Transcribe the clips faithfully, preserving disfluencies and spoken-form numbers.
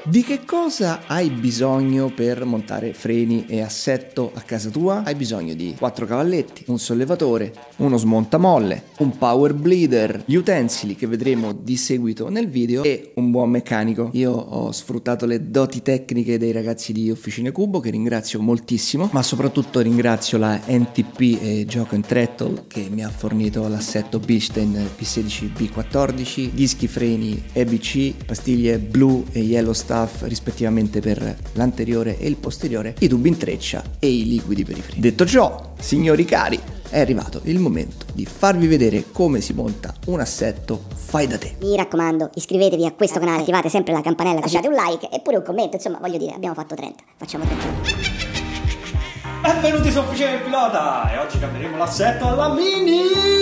Di che cosa hai bisogno per montare freni e assetto a casa tua? Hai bisogno di quattro cavalletti, un sollevatore, uno smontamolle, un power bleeder, gli utensili che vedremo di seguito nel video e un buon meccanico. Io ho sfruttato le doti tecniche dei ragazzi di Officine Cubo, che ringrazio moltissimo, ma soprattutto ringrazio la N T P e Gioco and Throttle che mi ha fornito l'assetto Bilstein P sedici B quattordici, dischi freni E B C, pastiglie blu e yellow stuff rispettivamente per l'anteriore e il posteriore, i tubi in treccia e i liquidi per i freni. Detto ciò, signori cari, è arrivato il momento di farvi vedere come si monta un assetto fai da te. Mi raccomando, iscrivetevi a questo canale, attivate sempre la campanella, lasciate un like e pure un commento, insomma voglio dire, abbiamo fatto trenta, facciamo trenta. Benvenuti su Officine del Pilota e oggi cambieremo l'assetto alla Mini!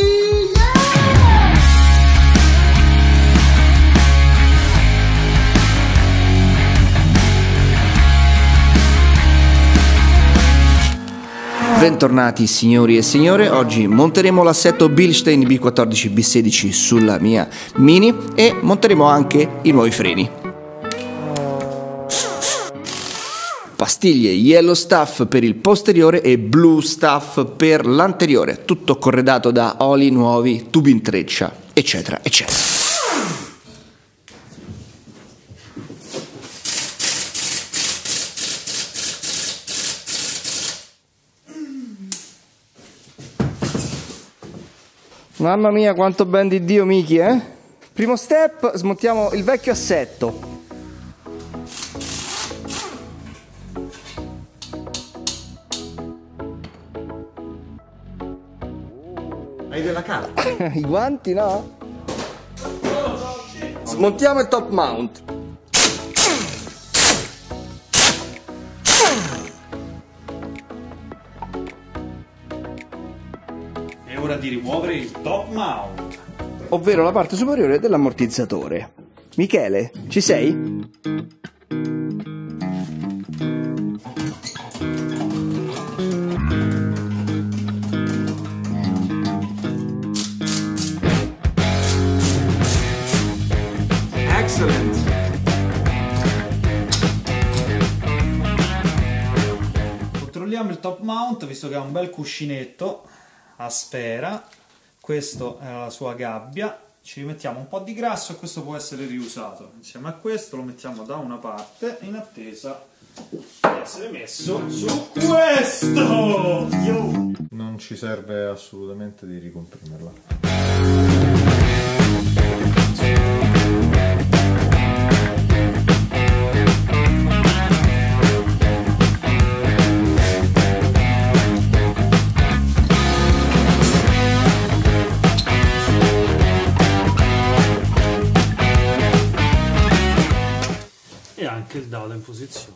Bentornati signori e signore, oggi monteremo l'assetto Bilstein B quattordici B sedici sulla mia Mini e monteremo anche i nuovi freni. Pastiglie yellow stuff per il posteriore e blue stuff per l'anteriore, tutto corredato da oli nuovi, tubi in treccia, eccetera, eccetera. Mamma mia, quanto ben di Dio, Miki, eh? Primo step, smontiamo il vecchio assetto. Hai della carta? I guanti, no? Smontiamo il top mount. È ora di rimuovere il top mount, Ovvero la parte superiore dell'ammortizzatore. Michele, ci sei? Excellent! Controlliamo il top mount, visto che ha un bel cuscinetto a sfera. Questo è la sua gabbia, ci rimettiamo un po' di grasso e questo può essere riusato. Insieme a questo lo mettiamo da una parte in attesa di essere messo su questo. Yo! Non ci serve assolutamente di ricomprimerla. E anche il dado in posizione.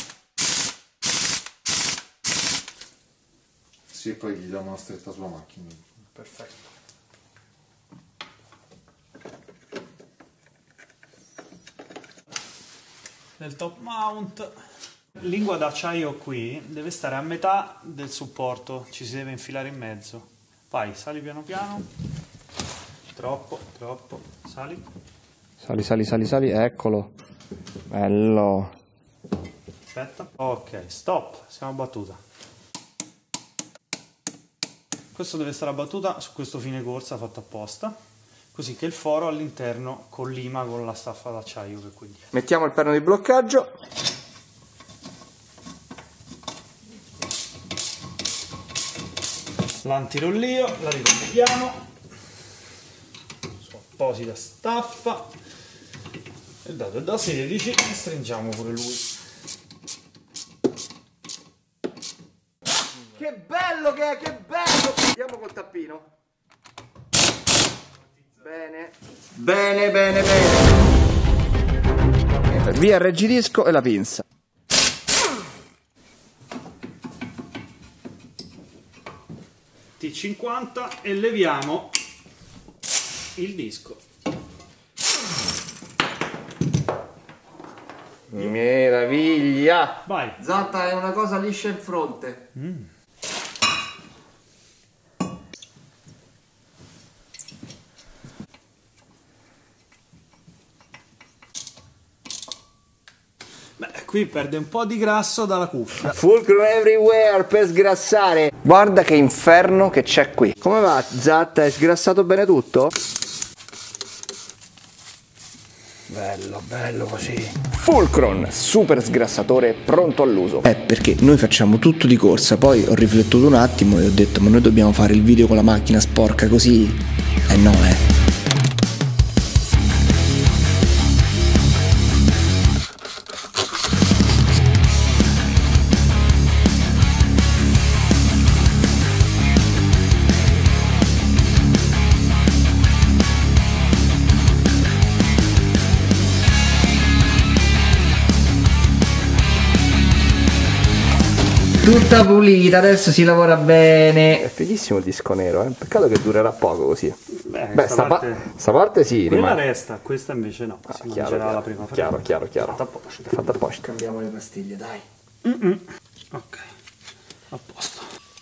Sì, poi gli diamo una stretta sulla macchina. Perfetto. Del top mount, lingua d'acciaio qui deve stare a metà del supporto, ci si deve infilare in mezzo. Vai, sali piano piano. Troppo, troppo, sali. Sali, sali, sali, sali, eccolo. Bello. Aspetta. Ok, stop, siamo a battuta. Questo deve stare a battuta su questo fine corsa fatto apposta, così che il foro all'interno collima con la staffa d'acciaio che è qui dietro. Mettiamo il perno di bloccaggio. L'antirollio, la ricolleghiamo su apposita staffa. Il dato è da sedici e stringiamo pure lui. Che bello che è, che bello! Andiamo col tappino. Bene. Bene, bene, bene. Via il reggidisco e la pinza. T cinquanta e leviamo il disco. Meraviglia! Vai. Zatta è una cosa liscia in fronte. Mm. qui perde un po' di grasso dalla cuffia. Fulcrum everywhere per sgrassare. Guarda che inferno che c'è qui. Come va, Zat? Hai sgrassato bene tutto? Bello, bello così. Fulcrum, super sgrassatore pronto all'uso. Eh, perché noi facciamo tutto di corsa, poi ho riflettuto un attimo e ho detto ma noi dobbiamo fare il video con la macchina sporca così? Eh no, eh. Tutta pulita, adesso si lavora bene. È fighissimo il disco nero, eh? Peccato che durerà poco così. Beh, Beh sta, parte... pa sta parte sì, quella rimane. resta, questa invece no. Ah, si chiaro, mangerà chiaro, la prima chiaro, chiaro, chiaro. Fatta apposta. Fatta apposta. Cambiamo le pastiglie, dai. Mm -mm. Ok, a posto.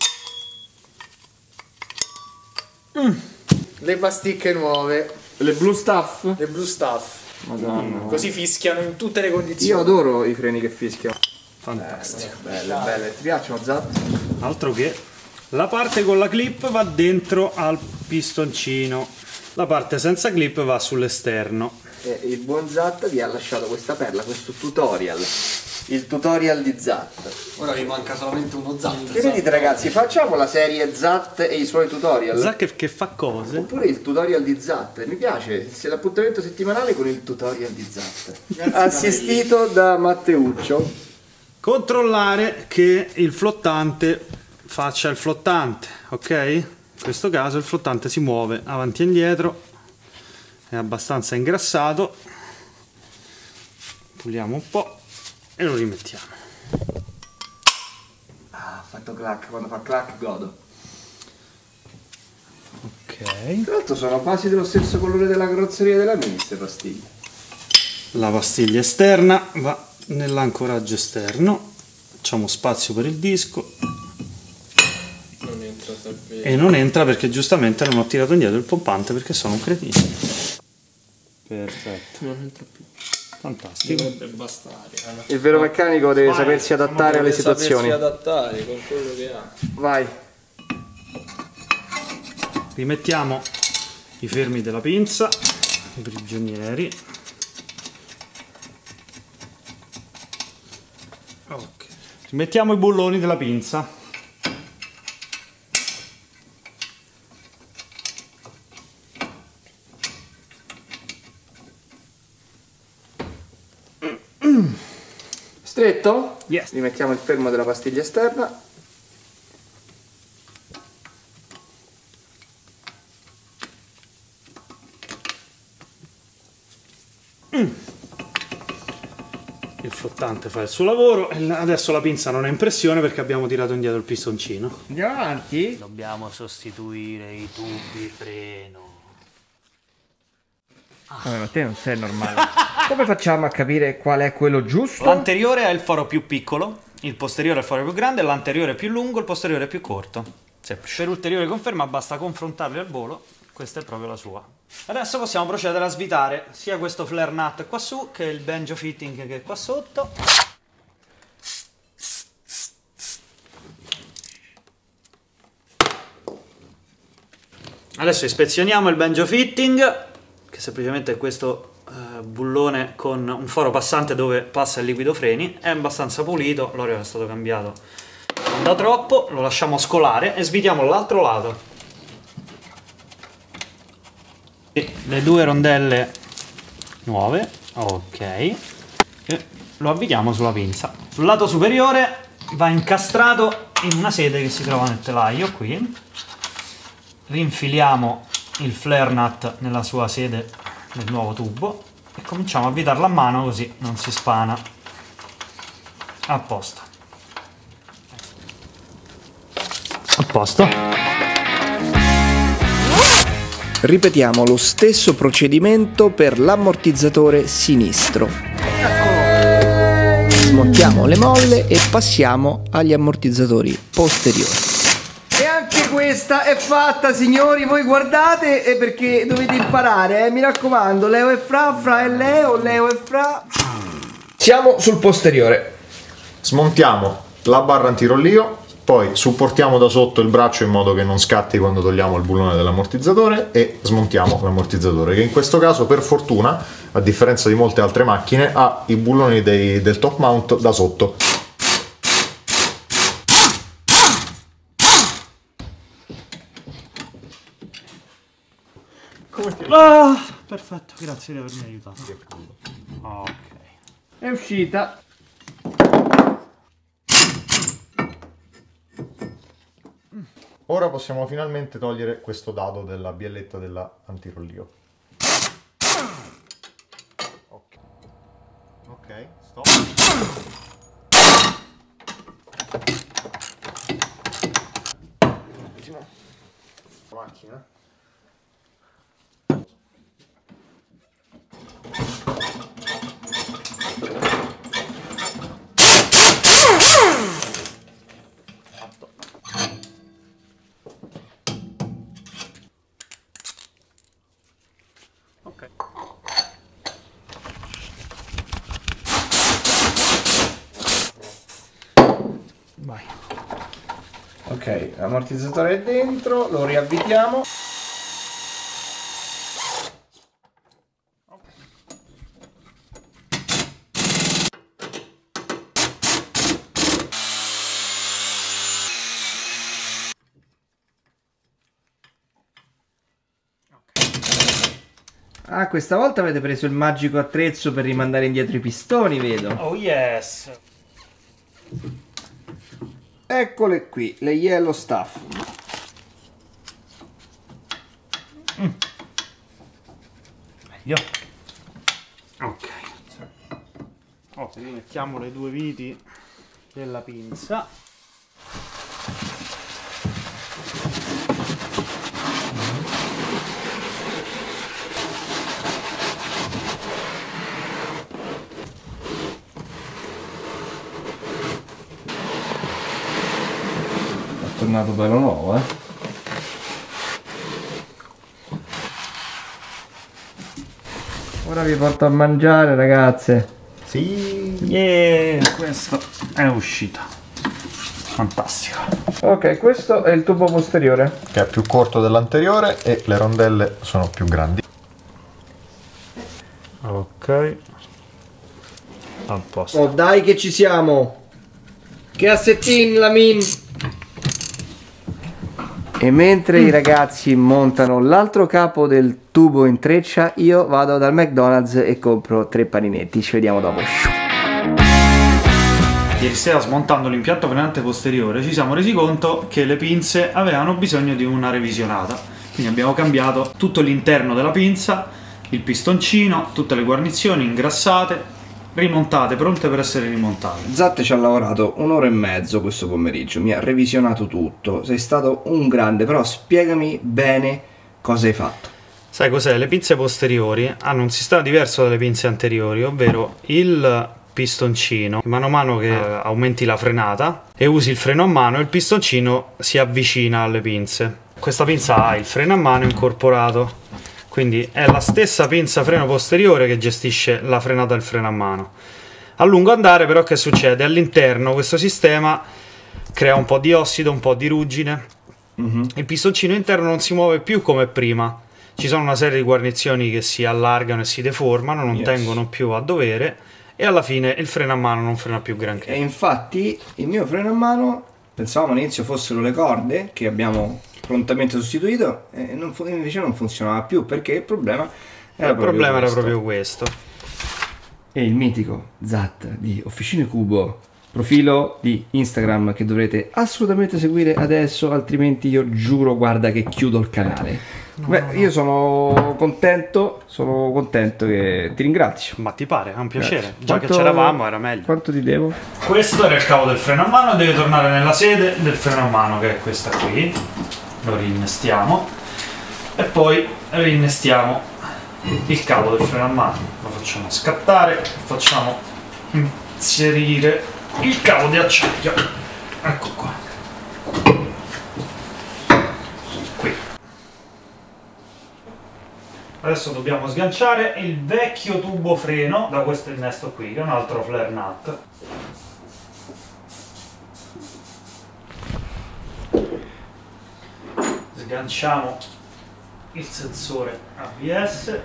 Mm. Le pasticche nuove. Le blue stuff? Le blue stuff. Madonna. Mm. Così fischiano in tutte le condizioni. Io adoro i freni che fischiano. Fantastico. Eh, belle, belle. Ti piacciono, Zat? Altro che la parte con la clip va dentro al pistoncino, la parte senza clip va sull'esterno. Eh, il buon Zat vi ha lasciato questa perla, questo tutorial. Il tutorial di Zat. Ora vi manca solamente uno Zat. Che vedete ragazzi, facciamo la serie Zat e i suoi tutorial. Zat che, che fa cose. Oppure il tutorial di Zat. Mi piace, se l'appuntamento settimanale con il tutorial di Zat. Assistito da Matteuccio. Controllare che il flottante faccia il flottante, ok? In questo caso il flottante si muove avanti e indietro, è abbastanza ingrassato, puliamo un po' e lo rimettiamo. Ah, ha fatto clac, quando fa clac godo. Ok. Tra l'altro sono quasi dello stesso colore della carrozzeria della Mini queste pastiglie. La pastiglia esterna va nell'ancoraggio esterno, facciamo spazio per il disco. Non entra davvero. E non entra perché giustamente non ho tirato indietro il pompante perché sono un cretino. Perfetto. Non entra più. Fantastico. Dovrebbe bastare. Il vero meccanico deve Vai, sapersi adattare alle situazioni. Sapersi adattare con quello che ha. Vai. Rimettiamo i fermi della pinza, i prigionieri. Ok. Rimettiamo i bulloni della pinza. Stretto? Yes. Rimettiamo il fermo della pastiglia esterna. Mm. Il flottante fa il suo lavoro e adesso la pinza non è in pressione perché abbiamo tirato indietro il pistoncino. Andiamo avanti. Dobbiamo sostituire i tubi freno. Vabbè, ma te non sei normale. Come facciamo a capire qual è quello giusto? L'anteriore è il foro più piccolo, il posteriore è il foro più grande, l'anteriore è più lungo, il posteriore è più corto. Semplice. Per ulteriore conferma basta confrontarli al volo, questa è proprio la sua. Adesso possiamo procedere a svitare sia questo flare nut qua su che il banjo fitting che è qua sotto. Adesso ispezioniamo il banjo fitting, che semplicemente è questo eh, bullone con un foro passante dove passa il liquido freni. È abbastanza pulito, l'olio è stato cambiato non da troppo, lo lasciamo scolare e svitiamo l'altro lato. Le due rondelle nuove, ok, e lo avvitiamo sulla pinza. Sul lato superiore va incastrato in una sede che si trova nel telaio qui. Rinfiliamo il flare nut nella sua sede nel nuovo tubo e cominciamo a avvitarlo a mano così non si spana. A posto. A posto. Ripetiamo lo stesso procedimento per l'ammortizzatore sinistro. Smontiamo le molle e passiamo agli ammortizzatori posteriori. E anche questa è fatta, signori, voi guardate, è perché dovete imparare, eh? Mi raccomando, Leo e Fra, Fra e Leo, Leo e Fra. Siamo sul posteriore. Smontiamo la barra antirollio, poi supportiamo da sotto il braccio in modo che non scatti quando togliamo il bullone dell'ammortizzatore e smontiamo l'ammortizzatore, che in questo caso per fortuna, a differenza di molte altre macchine, ha i bulloni dei, del top mount da sotto. Ah, perfetto, grazie di avermi aiutato. Ok. È uscita. Ora possiamo finalmente togliere questo dado della bielletta della antirollio. Ok, ok, stop. Un attimo. La macchina. Ok. Vai. Ok, l'ammortizzatore è dentro, lo riavvitiamo. Ah, questa volta avete preso il magico attrezzo per rimandare indietro i pistoni, vedo. Oh yes. Eccole qui, le yellow stuff. Mm. Meglio. Ok. Oh, rimettiamo le due viti della pinza. È tornato bello nuovo, eh. Ora vi porto a mangiare, ragazze. Sì. Yeah, questo è uscito. Fantastico. Ok, questo è il tubo posteriore. Che è più corto dell'anteriore e le rondelle sono più grandi. Ok. Al posto. Oh dai che ci siamo. Che assettin la min. E mentre i ragazzi montano l'altro capo del tubo in treccia, io vado dal McDonald's e compro tre paninetti. Ci vediamo dopo. Ieri sera, smontando l'impianto frenante posteriore, ci siamo resi conto che le pinze avevano bisogno di una revisionata. Quindi abbiamo cambiato tutto l'interno della pinza, il pistoncino, tutte le guarnizioni ingrassate, rimontate, pronte per essere rimontate. Zatte ci ha lavorato un'ora e mezzo questo pomeriggio, mi ha revisionato tutto. Sei stato un grande, però spiegami bene cosa hai fatto. Sai cos'è? Le pinze posteriori hanno un sistema diverso dalle pinze anteriori, ovvero il pistoncino, mano a mano che aumenti la frenata e usi il freno a mano, il pistoncino si avvicina alle pinze. Questa pinza ha il freno a mano incorporato, quindi è la stessa pinza freno posteriore che gestisce la frenata e il freno a mano. A lungo andare però che succede? All'interno questo sistema crea un po' di ossido, un po' di ruggine. Mm-hmm. Il pistoncino interno non si muove più come prima. Ci sono una serie di guarnizioni che si allargano e si deformano, non yes. tengono più a dovere e alla fine il freno a mano non frena più granché. E infatti il mio freno a mano, pensavamo all'inizio fossero le corde che abbiamo prontamente sostituito e non invece non funzionava più perché il problema era, il proprio, problema questo. era proprio questo. E il mitico Zat di Officine Cubo, profilo di Instagram che dovrete assolutamente seguire adesso, altrimenti io giuro, guarda che chiudo il canale. No, Beh, no, no. io sono contento, sono contento che ti ringrazio. Ma ti pare? È un piacere. Grazie. Già Quanto, che c'eravamo era meglio. Quanto ti devo? Questo era il cavo del freno a mano e deve tornare nella sede del freno a mano, che è questa qui. Lo rinnestiamo e poi rinnestiamo il cavo del freno a mano. Lo facciamo scattare, facciamo inserire il cavo di acciaio. Ecco qua. Adesso dobbiamo sganciare il vecchio tubo freno da questo innesto qui, che è un altro flare nut. Sganciamo il sensore A B S.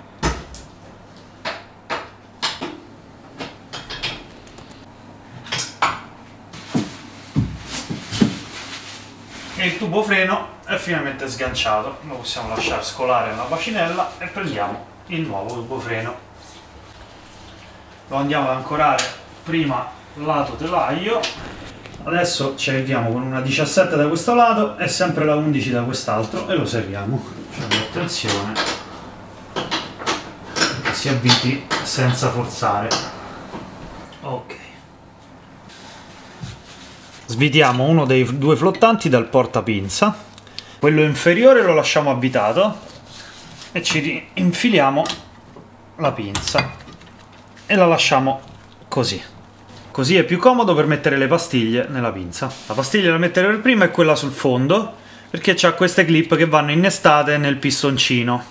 E il tubo freno è finalmente sganciato, lo possiamo lasciare scolare nella bacinella e prendiamo il nuovo tubo freno. Lo andiamo ad ancorare prima lato telaio, adesso ci arriviamo con una diciassette da questo lato e sempre la undici da quest'altro e lo serriamo. Attenzione che si avviti senza forzare. Ok. Svitiamo uno dei due flottanti dal portapinza, quello inferiore lo lasciamo avvitato e ci infiliamo la pinza e la lasciamo così. Così è più comodo per mettere le pastiglie nella pinza. La pastiglia da mettere per prima è quella sul fondo, perché c'ha queste clip che vanno innestate nel pistoncino.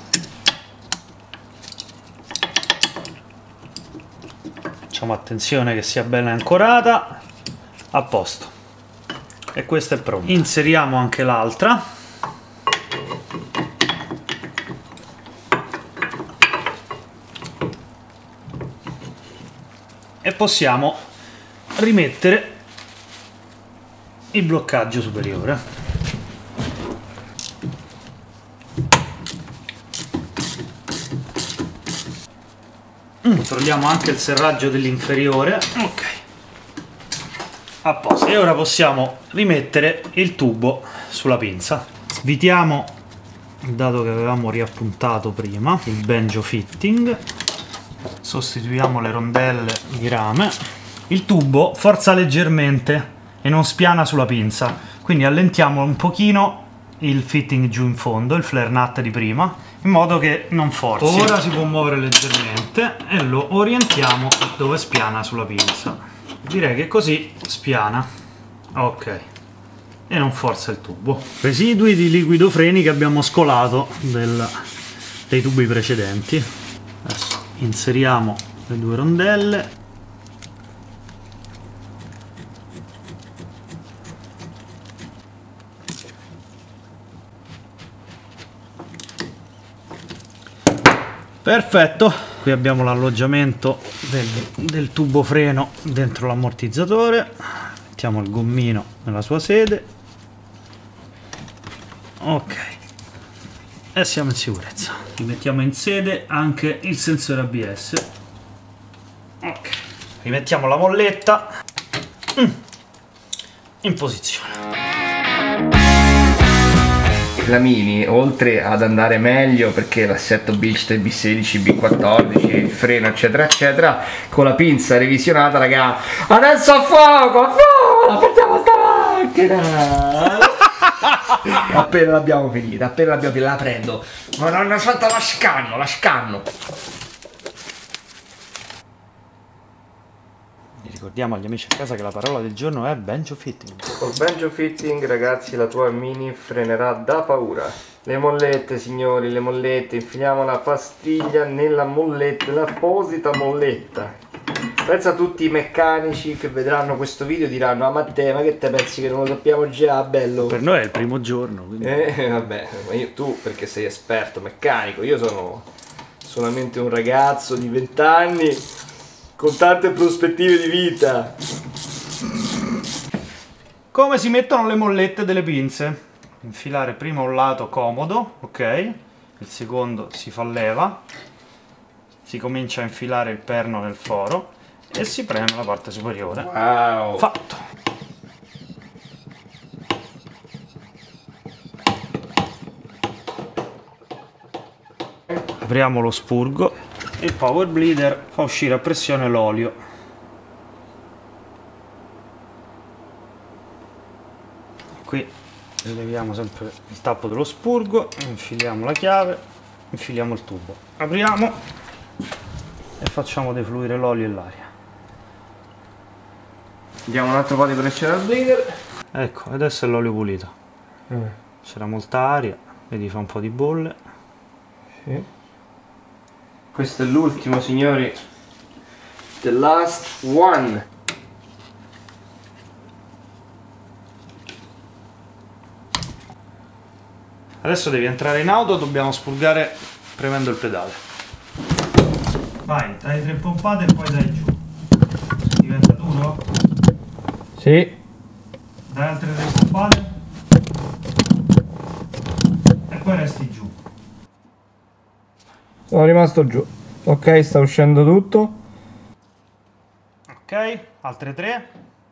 Facciamo attenzione che sia bene ancorata, a posto. E questa è pronta. Inseriamo anche l'altra. E possiamo rimettere il bloccaggio superiore. Mm, controlliamo anche il serraggio dell'inferiore. Ok. A posto. E ora possiamo rimettere il tubo sulla pinza. Svitiamo il dato che avevamo riappuntato prima, il banjo fitting. Sostituiamo le rondelle di rame. Il tubo forza leggermente e non spiana sulla pinza, quindi allentiamo un pochino il fitting giù in fondo, il flare nut di prima, in modo che non forzi. Ora si può muovere leggermente e lo orientiamo dove spiana sulla pinza. Direi che così spiana. Ok. E non forza il tubo. Residui di liquido freni che abbiamo scolato del, dei tubi precedenti. Adesso inseriamo le due rondelle. Perfetto. Qui abbiamo l'alloggiamento del, del tubo freno dentro l'ammortizzatore. Mettiamo il gommino nella sua sede. Ok. E siamo in sicurezza. Rimettiamo in sede anche il sensore A B S. Ok. Rimettiamo la molletta in posizione. La Mini, oltre ad andare meglio perché l'assetto Bilstein B sedici, B quattordici, il freno eccetera eccetera, con la pinza revisionata, raga, adesso a fuoco, a fuoco, la portiamo sta macchina. Appena l'abbiamo finita, appena l'abbiamo finita, la prendo, ma non aspetta, la scanno, la scanno. Ricordiamo agli amici a casa che la parola del giorno è banjo fitting. Col banjo fitting, ragazzi, la tua Mini frenerà da paura. Le mollette, signori, le mollette, infiliamo la pastiglia nella molletta, l'apposita molletta. Pensa a tutti i meccanici che vedranno questo video e diranno: ah, ma te, ma che te pensi che non lo sappiamo già, bello? Per noi è il primo giorno, quindi... Eh, vabbè, ma io, tu perché sei esperto meccanico, io sono solamente un ragazzo di venti anni con tante prospettive di vita. Come si mettono le mollette delle pinze? Infilare prima un lato comodo, ok? Il secondo si fa leva, si comincia a infilare il perno nel foro e si preme la parte superiore. Wow! Fatto! Apriamo lo spurgo. Il power bleeder fa uscire a pressione l'olio. Qui leviamo sempre il tappo dello spurgo, infiliamo la chiave, infiliamo il tubo, apriamo e facciamo defluire l'olio e l'aria. Diamo un altro po' di pressione al bleeder. Ecco, adesso è l'olio pulito. Mm. C'era molta aria, vedi, fa un po' di bolle. Sì. Questo è l'ultimo, signori. The last one. Adesso devi entrare in auto, dobbiamo spulgare premendo il pedale. Vai, dai tre pompate e poi dai giù. Diventa duro? Sì. Dai altre tre pompate e poi resti giù. Sono rimasto giù. Ok, sta uscendo tutto. Ok, altre tre.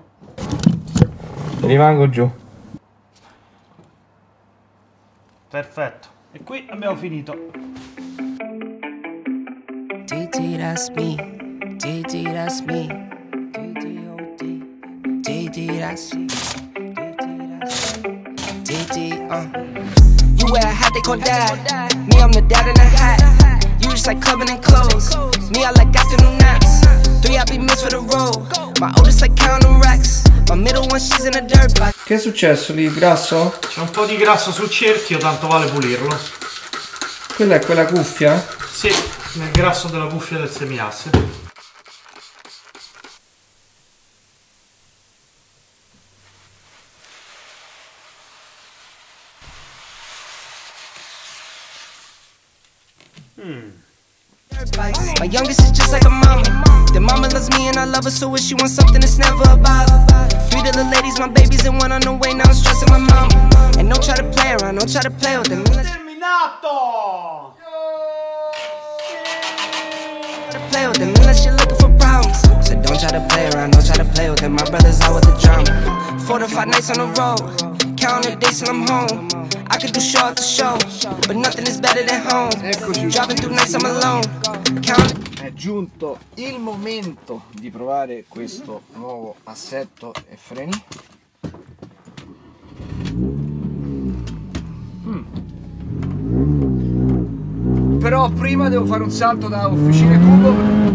Rimango giù. Perfetto. E qui abbiamo finito. D D, that's me. D D, that's me. D D, O D. D D, that's me. D D, uh. You wear a hat, they call dad. Me, I'm the dad in a hat. You just like clubbing and clothes. Me, I like afternoon naps. Three, I be missed for the road. My oldest like counting racks. My middle one, she's in a dirt bike. Che è successo lì? Grasso? C'è un po' di grasso sul cerchio, tanto vale pulirlo. Quella è quella cuffia? Sì, nel grasso della cuffia del semiasse. Hmm. My youngest is just like a mama. The mama loves me and I love her, so if she wants something, it's never a bother. Three to the ladies, my babies, and one on the way. Now I'm stressing my mama. And don't try to play around, don't try to play with them. Terminato! To play with them unless you're looking for problems. So don't try to play around, don't try to play with them. My brother's out with the drama. Four to five nights on the road, counting the days till I'm home. I could do show after show, but nothing is better than home. Eccoci. Driving through nights I'm alone. Counting. È giunto il momento di provare questo nuovo assetto e freni. Mm. Però prima devo fare un salto da Officine Cubo.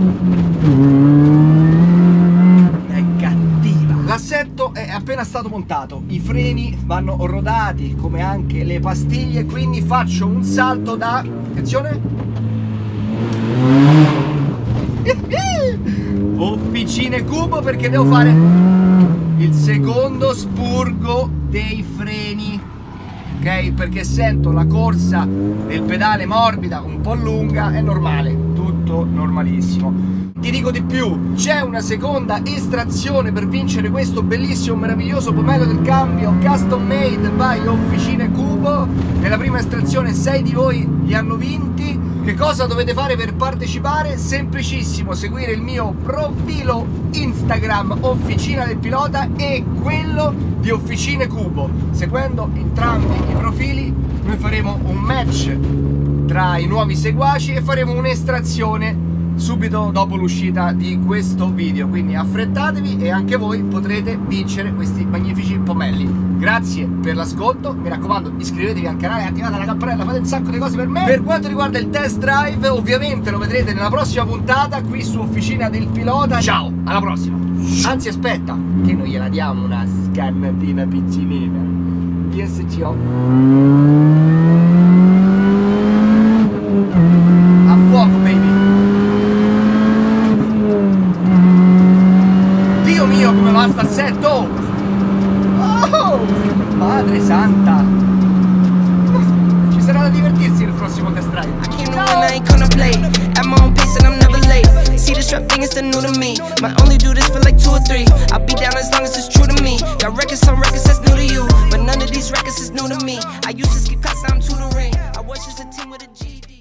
È cattiva. L'assetto è appena stato montato, i freni vanno rodati come anche le pastiglie, quindi faccio un salto da... attenzione! Officine Cubo, perché devo fare il secondo spurgo dei freni, ok? Perché sento la corsa del pedale morbida, un po' lunga, è normale, tutto normalissimo. Ti dico di più, c'è una seconda estrazione per vincere questo bellissimo, meraviglioso pomello del cambio custom made by Officine Cubo. Nella prima estrazione sei di voi li hanno vinti. Che cosa dovete fare per partecipare? Semplicissimo, seguire il mio profilo Instagram Officina del Pilota e quello di Officine Cubo. Seguendo entrambi i profili noi faremo un match tra i nuovi seguaci e faremo un'estrazione subito dopo l'uscita di questo video, quindi affrettatevi e anche voi potrete vincere questi magnifici pomelli. Grazie per l'ascolto, mi raccomando iscrivetevi al canale, attivate la campanella, fate un sacco di cose per me. Per quanto riguarda il test drive, ovviamente lo vedrete nella prossima puntata qui su Officina del Pilota. Ciao, alla prossima. Anzi aspetta, che noi gliela diamo una scannatina piccinina. P S C O. A fuoco, baby. Dio mio, come va sta assetto! Oh, madre santa! Ci sarà da divertirsi nel prossimo test drive. I came to win, I ain't gonna play. At my own pace and I'm never late. See this rap thing is still new to me. Might only do this for like two or three. I'll be down as long as it's true to me. Got records, some records that's new to you, but none of these records is new to me. I used to skip class, now I'm tutoring. I was just a team with a G D.